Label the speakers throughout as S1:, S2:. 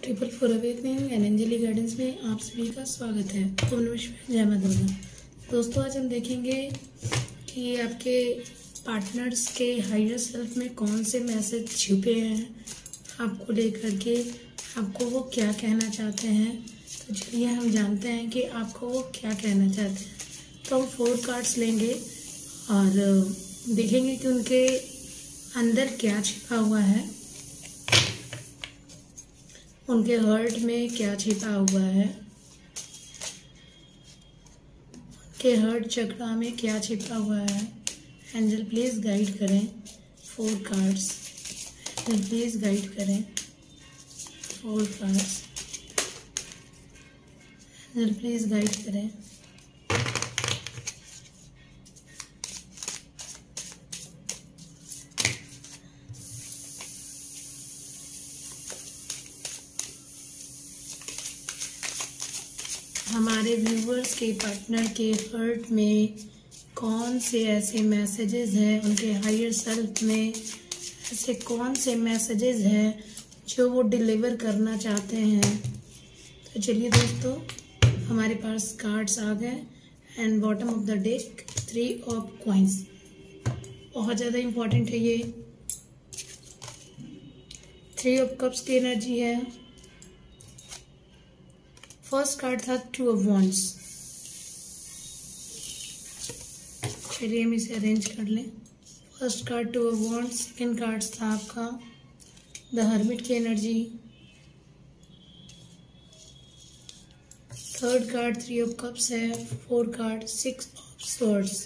S1: Triple four awakening and angelic guidance में आप सभी का स्वागत है। ओम नमः शिवाय, जय मां दुर्गा। दोस्तों, आज हम देखेंगे कि आपके पार्टनर्स के हायर सेल्फ में कौन से मैसेज छुपे हैं आपको लेकर के, आपको वो क्या कहना चाहते हैं। तो चलिए हम जानते हैं कि आपको वो क्या कहना चाहते हैं। तो हम 4 कार्ड्स लेंगे और देखेंगे कि उनके अंदर क्या छिपा हुआ है, उनके हर्ट में क्या छिपा हुआ है, उनके हर्ट चक्रा में क्या छिपा हुआ है। एंजल प्लीज गाइड करें 4 कार्ड्स। एंजल प्लीज गाइड करें 4 कार्ड्स। एंजल प्लीज गाइड करें। हमारे व्यूवर्स के पार्टनर के हर्ट में कौन से ऐसे मैसेजेस हैं, उनके हायर सेल्फ में ऐसे कौन से मैसेजेस हैं जो वो डिलीवर करना चाहते हैं। तो चलिए दोस्तों, हमारे पास कार्ड्स आ गए and bottom of the deck 3 of coins. बहुत ज़्यादा इम्पोर्टेंट है ये। 3 ऑफ कप्स की एनर्जी है। फर्स्ट कार्ड था 2 ऑफ वॉन्ड्स। चलिए हम इसे अरेंज कर लें। First card 2 of wands. Second card था आपका द हर्मिट की एनर्जी। थर्ड कार्ड 3 ऑफ कप्स है। 4 card 6 of swords.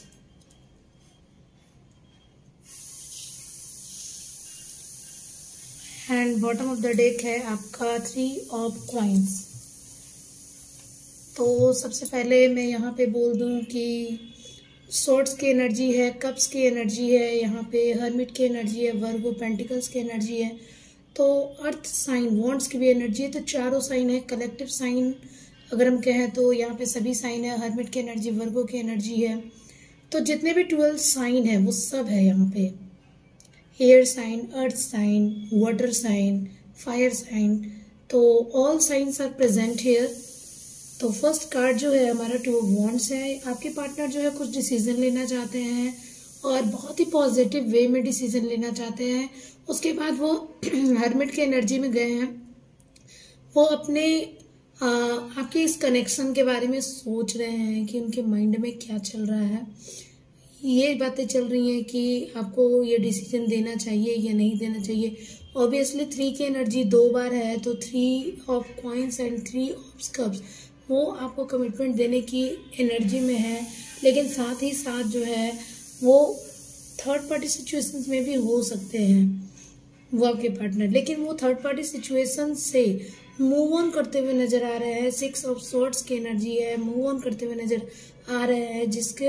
S1: And bottom of the deck है आपका 3 ऑफ कॉइंस। तो सबसे पहले मैं यहाँ पे बोल दूँ कि स्वॉर्ड्स की एनर्जी है, कप्स की एनर्जी है, यहाँ पे हर्मिट की एनर्जी है, वर्गो पेंटिकल्स की एनर्जी है, तो अर्थ साइन वॉन्ड्स की भी एनर्जी है। तो चारों साइन है, कलेक्टिव साइन अगर हम कहें तो यहाँ पे सभी साइन है। हर्मिट की एनर्जी, वर्गो की एनर्जी है, तो जितने भी 12 साइन है वो सब है यहाँ पे। Air sign, earth sign, water sign, fire sign, तो all signs are present here. तो फर्स्ट कार्ड जो है हमारा 2 ऑफ वॉन्ड्स है। आपके पार्टनर जो है कुछ डिसीजन लेना चाहते हैं और बहुत ही पॉजिटिव वे में डिसीजन लेना चाहते हैं। उसके बाद वो हर्मिट के एनर्जी में गए हैं। वो अपने आपके इस कनेक्शन के बारे में सोच रहे हैं कि उनके माइंड में क्या चल रहा है। ये बातें चल रही हैं कि आपको ये डिसीजन देना चाहिए या नहीं देना चाहिए। ऑब्वियसली 3 की एनर्जी 2 बार है, तो 3 of coins and 3 of cups वो आपको कमिटमेंट देने की एनर्जी में है, लेकिन साथ ही साथ जो है वो थर्ड पार्टी सिचुएशंस में भी हो सकते हैं वो आपके पार्टनर, लेकिन वो थर्ड पार्टी सिचुएशन से मूव ऑन करते हुए नजर आ रहे हैं। 6 ऑफ स्वॉर्ड्स की एनर्जी है, मूव ऑन करते हुए नजर आ रहे हैं, जिसके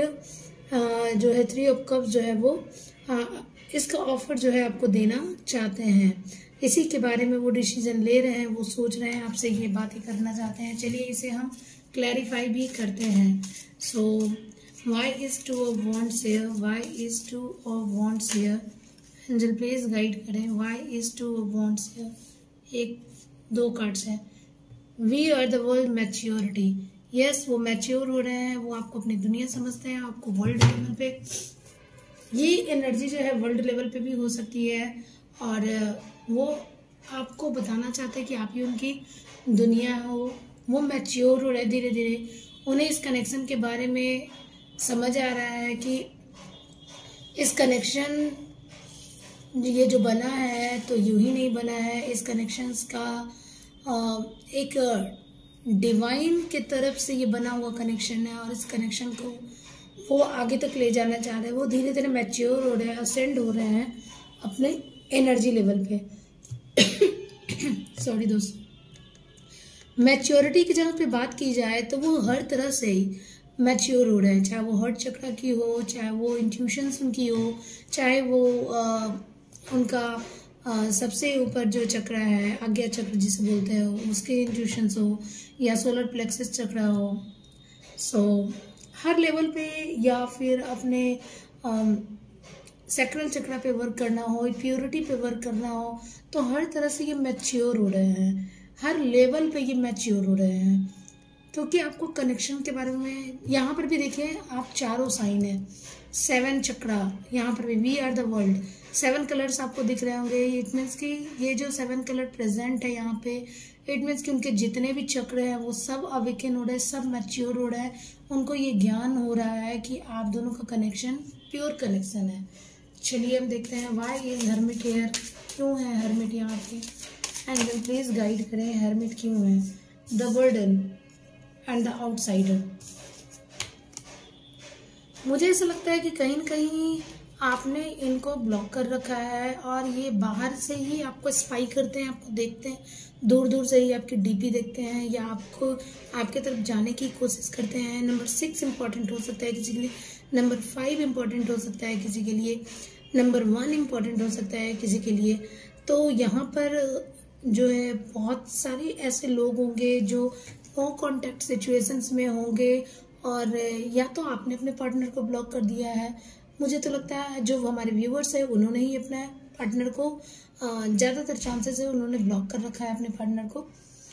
S1: जो है 3 ऑफ कप्स जो है वो इसका ऑफर जो है आपको देना चाहते हैं। इसी के बारे में वो डिसीजन ले रहे हैं, वो सोच रहे हैं, आपसे ये बातें करना चाहते हैं। चलिए इसे हम क्लैरिफाई भी करते हैं। So why is 2 of wands here, why is 2 of wands here. Angel please guide करें why is 2 of wands here. 2 cards है। We are the world maturity. Yes, वो मैच्योर हो रहे हैं, वो आपको अपनी दुनिया समझते हैं, आपको वर्ल्ड लेवल पे ये एनर्जी जो है वर्ल्ड लेवल पे भी हो सकती है, और वो आपको बताना चाहते हैं कि आप ही उनकी दुनिया हो। वो मैच्योर हो रहे हैं धीरे धीरे। उन्हें इस कनेक्शन के बारे में समझ आ रहा है कि इस कनेक्शन ये जो बना है तो यूं ही नहीं बना है। इस कनेक्शंस का एक डिवाइन की तरफ से ये बना हुआ कनेक्शन है, और इस कनेक्शन को वो आगे तक ले जाना चाह रहे हैं। वो धीरे धीरे मैच्योर हो रहे हैं, असेंड हो रहे हैं अपने एनर्जी लेवल पे। सॉरी दोस्तों, मैच्योरिटी की जहाँ पे बात की जाए तो वो हर तरह से ही मैच्योर हो रहे हैं, चाहे वो हर्ट चक्र की हो, चाहे वो इंट्यूशंस उनकी हो, चाहे वो उनका सबसे ऊपर जो चक्र है आज्ञा चक्र जिसे बोलते हैं उसके इंट्यूशंस हो, या सोलर प्लेक्सस चक्र हो। सो हर लेवल पे, या फिर अपने सैक्रल चक्र पे वर्क करना हो, प्योरिटी पे वर्क करना हो, तो हर तरह से ये मैच्योर हो रहे हैं। हर लेवल पे ये मैच्योर हो रहे हैं, क्योंकि आपको कनेक्शन के बारे में यहाँ पर भी देखिए, आप चारों साइन है, 7 चक्रा, यहाँ पर भी we are the world, 7 colours आपको दिख रहे होंगे। इट मीन्स कि ये जो 7 कलर प्रेजेंट है यहाँ पे, इट मीन्स कि उनके जितने भी चक्र हैं वो सब अवेकन हो रहे हैं, सब मैच्योर हो रहा है, उनको ये ज्ञान हो रहा है कि आप दोनों का कनेक्शन प्योर कनेक्शन है। चलिए हम देखते हैं वाई इज हर्मिट हेयर, क्यों है हर्मिट यहाँ पे, एंड प्लीज गाइड करें हर्मिट क्यों है, the burden and the outsider. मुझे ऐसा लगता है कि कहीं न कहीं आपने इनको ब्लॉक कर रखा है और ये बाहर से ही आपको स्पाई करते हैं, आपको देखते हैं, दूर दूर से ही आपकी डीपी देखते हैं या आपको आपके तरफ जाने की कोशिश करते हैं। नंबर 6 इम्पॉर्टेंट हो सकता है किसी के लिए, नंबर 5 इम्पॉर्टेंट हो सकता है किसी के लिए, नंबर 1 इम्पॉर्टेंट हो सकता है किसी के लिए। तो यहाँ पर जो है बहुत सारे ऐसे लोग होंगे जो नो कॉन्टैक्ट सिचुएशंस में होंगे, और या तो आपने अपने पार्टनर को ब्लॉक कर दिया है। मुझे तो लगता है जो हमारे व्यूअर्स है उन्होंने ही अपने पार्टनर को, ज़्यादातर चांसेस है उन्होंने ब्लॉक कर रखा है अपने पार्टनर को,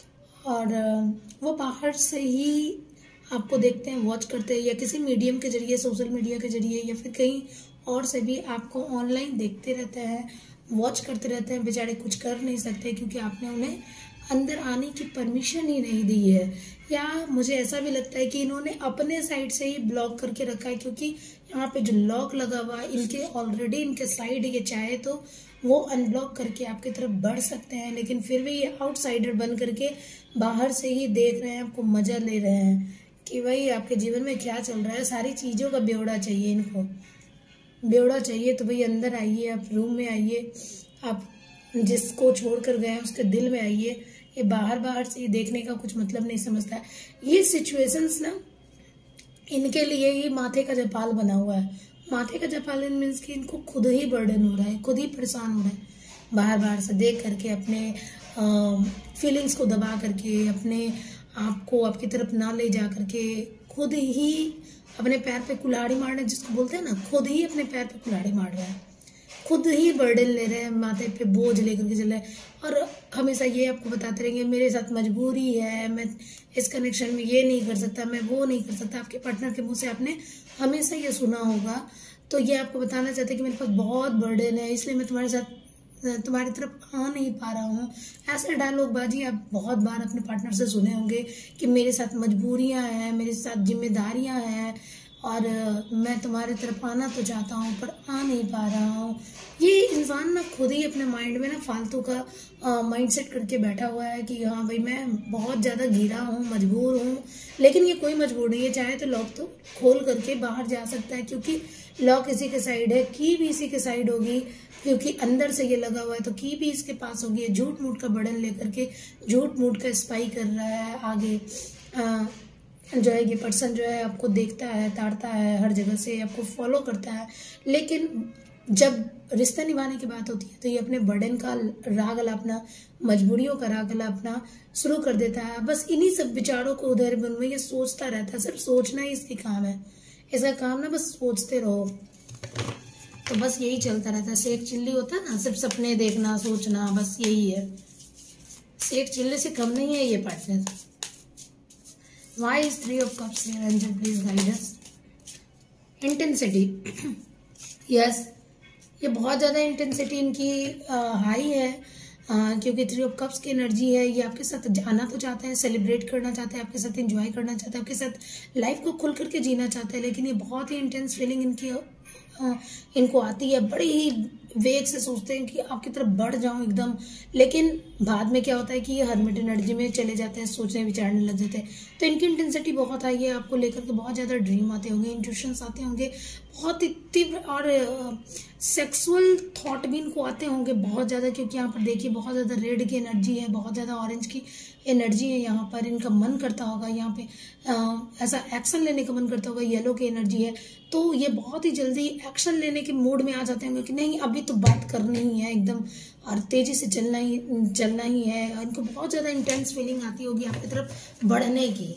S1: और वो बाहर से ही आपको देखते हैं, वॉच करते हैं, या किसी मीडियम के जरिए, सोशल मीडिया के जरिए या फिर कहीं और से भी आपको ऑनलाइन देखते रहते हैं, वॉच करते रहते हैं। बेचारे कुछ कर नहीं सकते क्योंकि आपने उन्हें अंदर आने की परमिशन ही नहीं दी है, या मुझे ऐसा भी लगता है कि इन्होंने अपने साइड से ही ब्लॉक करके रखा है, क्योंकि यहाँ पे जो लॉक लगा हुआ है इनके ऑलरेडी इनके साइड, ये चाहे तो वो अनब्लॉक करके आपकी तरफ बढ़ सकते हैं, लेकिन फिर भी ये आउटसाइडर बन करके बाहर से ही देख रहे हैं, आपको मजा ले रहे हैं कि भाई आपके जीवन में क्या चल रहा है। सारी चीज़ों का ब्यौरा चाहिए इनको, ब्यौरा चाहिए तो भाई अंदर आइए, आप रूम में आइए, आप जिसको छोड़ कर गए हैं उसके दिल में आइए। ये बाहर से देखने का कुछ मतलब नहीं समझता है। ये सिचुएशंस ना इनके लिए ही माथे का जपाल बना हुआ है। माथे का जपाल मीन्स कि इनको खुद ही बर्डन हो रहा है, खुद ही परेशान हो रहा है, बाहर से देख करके, अपने फीलिंग्स को दबा करके, अपने आप को आपकी तरफ ना ले जा करके, खुद ही अपने पैर पे कुल्हाड़ी मारना जिसको बोलते हैं ना, खुद ही अपने पैर पे कुल्हाड़ी मार रहा है, खुद ही बर्डन ले रहे हैं, माथे पे बोझ लेकर के चल रहे हैं, और हमेशा ये आपको बताते रहेंगे मेरे साथ मजबूरी है, मैं इस कनेक्शन में ये नहीं कर सकता, मैं वो नहीं कर सकता। आपके पार्टनर के मुंह से आपने हमेशा ये सुना होगा। तो ये आपको बताना चाहते हैं कि मेरे पास बहुत बर्डन है, इसलिए मैं तुम्हारी तरफ आ नहीं पा रहा हूँ। ऐसे डायलॉग बाजी आप बहुत बार अपने पार्टनर से सुने होंगे कि मेरे साथ मजबूरियाँ हैं, मेरे साथ जिम्मेदारियाँ हैं, और मैं तुम्हारी तरफ आना तो चाहता हूँ पर आ नहीं पा रहा हूँ। ये इंसान ना खुद ही अपने माइंड में ना फालतू का माइंडसेट करके बैठा हुआ है कि हाँ भाई मैं बहुत ज़्यादा घिरा हूँ, मजबूर हूँ। लेकिन ये कोई मजबूर नहीं है, चाहे तो लॉक तो खोल करके बाहर जा सकता है, क्योंकि लॉक इसी के साइड है, की भी इसी के साइड होगी, क्योंकि अंदर से ये लगा हुआ है तो की भी इसके पास होगी। झूठ मूठ का बर्डन लेकर के झूठ मूठ का स्पाई कर रहा है आगे। जो है ये पर्सन जो है आपको देखता है, ताड़ता है, हर जगह से आपको फॉलो करता है, लेकिन जब रिश्ता निभाने की बात होती है तो ये अपने बर्डन का राग अलापना, मजबूरियों का राग अलापना शुरू कर देता है। बस इन्हीं सब विचारों को उधर मन में ये सोचता रहता है, सिर्फ सोचना ही इसकी काम है। इसका काम ना बस सोचते रहो, तो बस यही चलता रहता है। शेख चिल्ली होता है ना, सिर्फ सपने देखना, सोचना, बस यही है। शेख चिल्ली से कम नहीं है ये partner. Why is 3 of Cups here? Angel, please guide us. Intensity. Yes, ये बहुत ज़्यादा इंटेंसिटी इनकी हाई है, क्योंकि 3 of Cups की एनर्जी है। ये आपके साथ जाना तो चाहते हैं, सेलिब्रेट करना चाहते हैं, आपके साथ एंजॉय करना चाहते हैं, आपके साथ लाइफ को खुल करके जीना चाहते हैं, लेकिन ये बहुत ही इंटेंस फीलिंग इनको आती है। बड़ी ही वेग से सोचते हैं कि आपकी तरफ बढ़ जाऊं एकदम, लेकिन बाद में क्या होता है कि ये हर्मिट एनर्जी में चले जाते हैं, सोचने विचारने लग जाते हैं। तो इनकी इंटेंसिटी बहुत हाई है, आपको लेकर के बहुत ज़्यादा ड्रीम आते होंगे, इंट्यूशंस आते होंगे, बहुत ही तीव्र और सेक्सुअल थॉट भी इनको आते होंगे बहुत ज़्यादा, क्योंकि यहाँ पर देखिए बहुत ज़्यादा रेड की एनर्जी है, बहुत ज़्यादा ऑरेंज की एनर्जी है। यहाँ पर इनका मन करता होगा, यहाँ पे ऐसा एक्शन लेने का मन करता होगा, येलो की एनर्जी है, तो ये बहुत ही जल्दी एक्शन लेने के मूड में आ जाते होंगे कि नहीं अभी तो बात करनी ही है एकदम, और तेजी से चलना ही है। इनको बहुत ज़्यादा इंटेंस फीलिंग आती होगी आपकी तरफ बढ़ने की।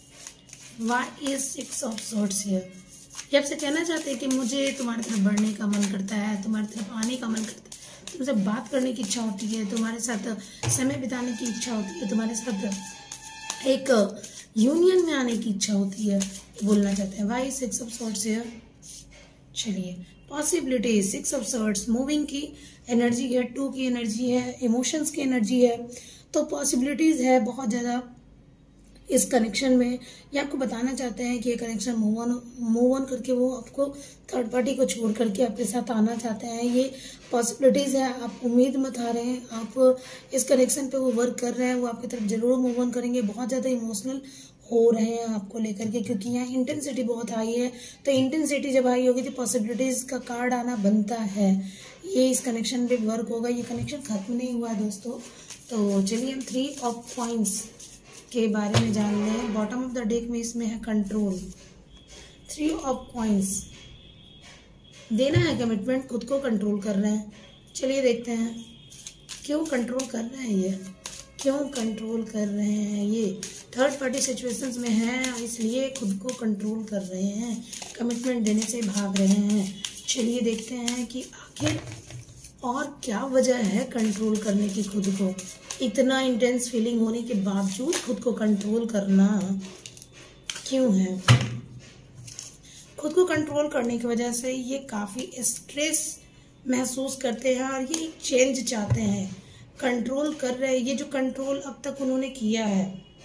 S1: Why is 6 of Swords here? ये आपसे कहना चाहते हैं कि मुझे तुम्हारी तरफ बढ़ने का मन करता है, तुम्हारी तरफ आने का मन करता है, तुमसे बात करने की इच्छा होती है, तुम्हारे साथ समय बिताने की इच्छा होती है, तुम्हारे साथ एक यूनियन में आने की इच्छा होती है, बोलना चाहते हैं। वाई 6 ऑफ सॉर्ड्स है। चलिए पॉसिबिलिटी 6 ऑफ सॉर्ड्स, मूविंग की एनर्जी है, 2 की एनर्जी है, इमोशंस की एनर्जी है, तो पॉसिबिलिटीज है बहुत ज़्यादा इस कनेक्शन में। ये आपको बताना चाहते हैं कि ये कनेक्शन मूव ऑन करके वो आपको थर्ड पार्टी को छोड़ करके आपके साथ आना चाहते हैं। ये पॉसिबिलिटीज है, आप उम्मीद मत हारें, आप इस कनेक्शन पे वो वर्क कर रहे हैं, वो आपकी तरफ जरूर मूव ऑन करेंगे। बहुत ज़्यादा इमोशनल हो रहे हैं आपको लेकर के, क्योंकि यहाँ इंटेंसिटी बहुत हाई है। तो इंटेंसिटी जब हाई होगी तो पॉसिबिलिटीज का कार्ड आना बनता है। ये इस कनेक्शन पे वर्क होगा। ये कनेक्शन खत्म नहीं हुआ है दोस्तों। तो चलिए हम 3 ऑफ कॉइंस के बारे में जान लें। बॉटम ऑफ द डेक में इसमें है कंट्रोल। 3 ऑफ कॉइंस, देना है कमिटमेंट, खुद को कंट्रोल कर रहे हैं। चलिए देखते हैं क्यों कंट्रोल कर रहे हैं, ये क्यों कंट्रोल कर रहे हैं। ये थर्ड पार्टी सिचुएशंस में है, इसलिए खुद को कंट्रोल कर रहे हैं, कमिटमेंट देने से भाग रहे हैं। चलिए देखते हैं कि आखिर और क्या वजह है कंट्रोल करने की खुद को। इतना इंटेंस फीलिंग होने के बावजूद खुद को कंट्रोल करना क्यों है। खुद को कंट्रोल करने की वजह से ये काफ़ी स्ट्रेस महसूस करते हैं और ये एक चेंज चाहते हैं। कंट्रोल कर रहे हैं, ये जो कंट्रोल अब तक उन्होंने किया है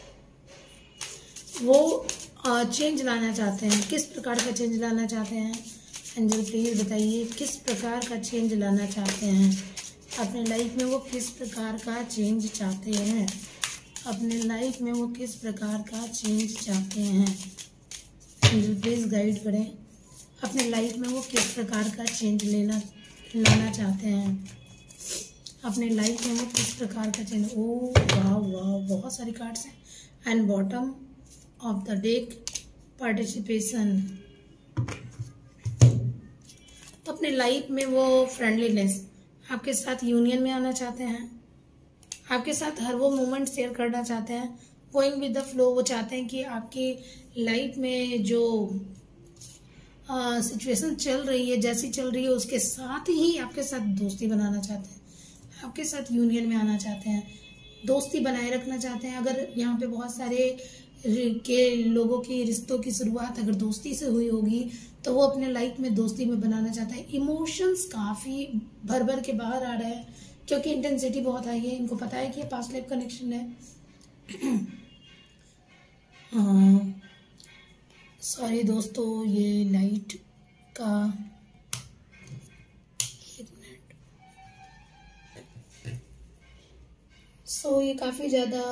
S1: वो चेंज लाना चाहते हैं। किस प्रकार का चेंज लाना चाहते हैं एंजल प्लीज बताइए, किस प्रकार का चेंज लाना चाहते हैं अपने लाइफ में। वो किस प्रकार का चेंज चाहते हैं अपने लाइफ में, वो किस प्रकार का चेंज चाहते हैं। एंजल प्लीज गाइड करें, अपने लाइफ में वो किस प्रकार का चेंज लाना चाहते हैं अपने लाइफ में, वो किस प्रकार का चेंज। ओ वाह वाह, बहुत सारी कार्ड्स हैं। And bottom of the deck participation, तो अपने लाइफ में वो फ्रेंडलीनेस, आपके साथ यूनियन में आना चाहते हैं, आपके साथ हर वो मोमेंट शेयर करना चाहते हैं, गोइंग विद द फ्लो। वो चाहते हैं कि आपकी लाइफ में जो सिचुएशन चल रही है, जैसी चल रही है, उसके साथ ही आपके साथ दोस्ती बनाना चाहते हैं, आपके साथ यूनियन में आना चाहते हैं, दोस्ती बनाए रखना चाहते हैं। अगर यहाँ पे बहुत सारे के लोगों की रिश्तों की शुरुआत अगर दोस्ती से हुई होगी तो वो अपने लाइफ में दोस्ती में बनाना चाहता है। इमोशंस काफ़ी भर भर के बाहर आ रहे हैं क्योंकि इंटेंसिटी बहुत हाई है। इनको पता है कि ये पास्ट लाइफ कनेक्शन है। सॉरी दोस्तों, ये लाइट का एक मिनट। ये काफ़ी ज़्यादा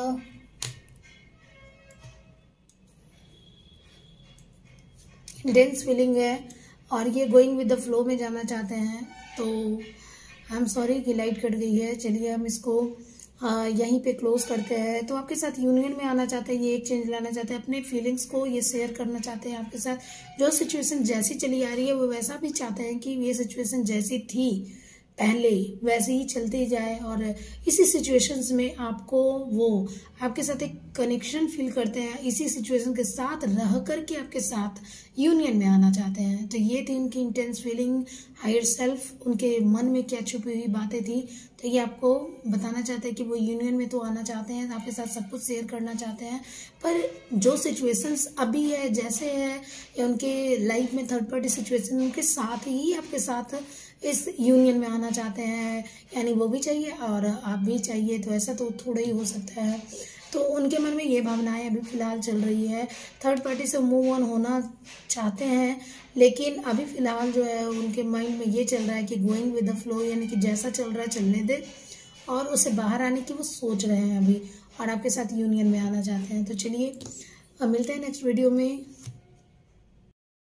S1: इंटेंस फीलिंग है और ये गोइंग विद द फ्लो में जाना चाहते हैं। तो आई एम सॉरी कि लाइट कट गई है। चलिए हम इसको यहीं पे क्लोज करते हैं। तो आपके साथ यूनियन में आना चाहते हैं, ये एक चेंज लाना चाहते हैं, अपने फीलिंग्स को ये शेयर करना चाहते हैं आपके साथ। जो सिचुएशन जैसी चली आ रही है वो वैसा भी चाहते हैं कि ये सिचुएशन जैसी थी पहले वैसे ही चलते जाए और इसी सिचुएशंस में आपको वो आपके साथ एक कनेक्शन फील करते हैं, इसी सिचुएशन के साथ रह करके आपके साथ यूनियन में आना चाहते हैं। तो ये थी उनकी इंटेंस फीलिंग, हायर सेल्फ, उनके मन में क्या छुपी हुई बातें थी। तो ये आपको बताना चाहते हैं कि वो यूनियन में तो आना चाहते हैं, आपके साथ सब कुछ शेयर करना चाहते हैं, पर जो सिचुएशंस अभी है जैसे है या उनके लाइफ में थर्ड पार्टी सिचुएशन उनके साथ ही आपके साथ इस यूनियन में आना चाहते हैं। यानी वो भी चाहिए और आप भी चाहिए, तो ऐसा तो थोड़ा ही हो सकता है। तो उनके मन में ये भावनाएं अभी फिलहाल चल रही है, थर्ड पार्टी से मूव ऑन होना चाहते हैं, लेकिन अभी फिलहाल जो है उनके माइंड में ये चल रहा है कि गोइंग विद द फ्लो, यानी कि जैसा चल रहा है चलने दे, और उससे बाहर आने की वो सोच रहे हैं अभी और आपके साथ यूनियन में आना चाहते हैं। तो चलिए अब मिलते हैं नेक्स्ट वीडियो में।